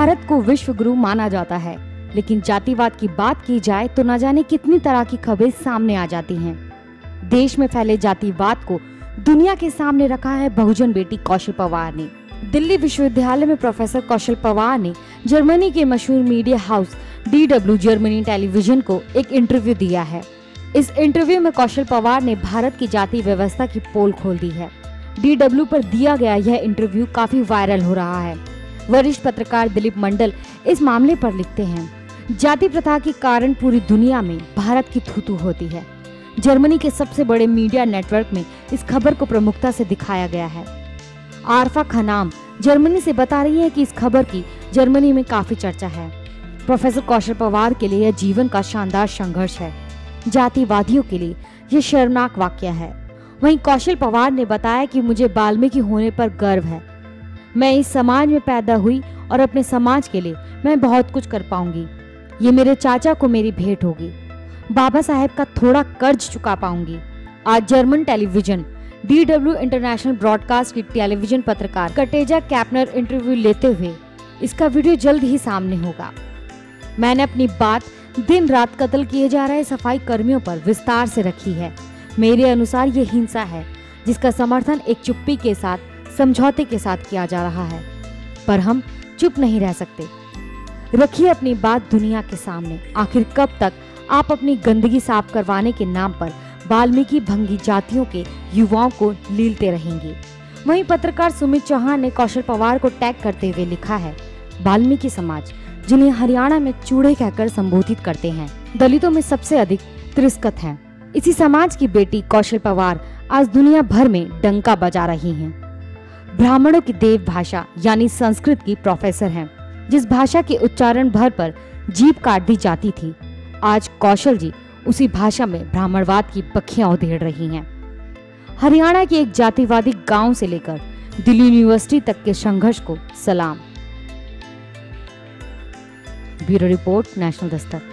भारत को विश्व गुरु माना जाता है, लेकिन जातिवाद की बात की जाए तो न जाने कितनी तरह की खबरें सामने आ जाती हैं। देश में फैले जातिवाद को दुनिया के सामने रखा है बहुजन बेटी कौशल पवार ने। दिल्ली विश्वविद्यालय में प्रोफेसर कौशल पवार ने जर्मनी के मशहूर media house DW Germany television को एक इंटरव्यू दिया है। इस इंटरव्यू में कौशल पवार ने भारत की जाति व्यवस्था की पोल खोल दी है। DW पर दिया गया यह इंटरव्यू काफी वायरल हो रहा है। वरिष्ठ पत्रकार दिलीप मंडल इस मामले पर लिखते हैं, जाति प्रथा के कारण पूरी दुनिया में भारत की थू-थू होती है। जर्मनी के सबसे बड़े मीडिया नेटवर्क में इस खबर को प्रमुखता से दिखाया गया है। आरफा खनाम जर्मनी से बता रही है कि इस खबर की जर्मनी में काफी चर्चा है। प्रोफेसर कौशल पवार के लिए यह जीवन का शानदार संघर्ष है। जातिवादियों के लिए यह शर्मनाक वाकया है। वहीं कौशल पवार ने बताया कि मुझे वाल्मीकि होने पर गर्व है। मैं इस समाज में पैदा हुई और अपने समाज के लिए मैं बहुत कुछ कर पाऊंगी। ये मेरे चाचा को मेरी भेंट होगी। बाबा साहेब का थोड़ा कर्ज चुका पाऊंगी। आज German television DW international broadcast की टेलीविजन पत्रकार कटेजा कैपनर इंटरव्यू लेते हुए इसका वीडियो जल्द ही सामने होगा। मैंने अपनी बात दिन रात कत्ल किए जा रहे सफाई कर्मियों पर विस्तार से रखी है। मेरे अनुसार ये हिंसा है जिसका समर्थन एक चुप्पी के साथ, समझौते के साथ किया जा रहा है, पर हम चुप नहीं रह सकते। रखिए अपनी बात दुनिया के सामने। आखिर कब तक आप अपनी गंदगी साफ करवाने के नाम पर वाल्मीकि भंगी जातियों के युवाओं को लीलते रहेंगे। वहीं पत्रकार सुमित चौहान ने कौशल पवार को टैग करते हुए लिखा है, वाल्मीकि समाज जिन्हें हरियाणा में चूड़े कहकर संबोधित करते हैं, दलितों में सबसे अधिक तिरस्कृत हैं। इसी समाज की बेटी कौशल पवार आज दुनिया भर में डंका बजा रही हैं। ब्राह्मणों की देव भाषा यानी संस्कृत की प्रोफेसर हैं, जिस भाषा के उच्चारण भर पर जीभ काट दी जाती थी। आज कौशल जी उसी भाषा में ब्राह्मणवाद की बखियां उधेड़ रही हैं। हरियाणा के एक जातिवादी गांव से लेकर दिल्ली यूनिवर्सिटी तक के संघर्ष को सलाम। Bureau report, national Dastak.